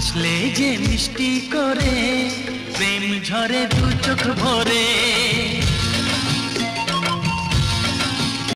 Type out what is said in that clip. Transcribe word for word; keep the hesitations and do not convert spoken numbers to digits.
হাসলে যে মিষ্টি করে প্রেম ঝরে দু চোখ ভরে।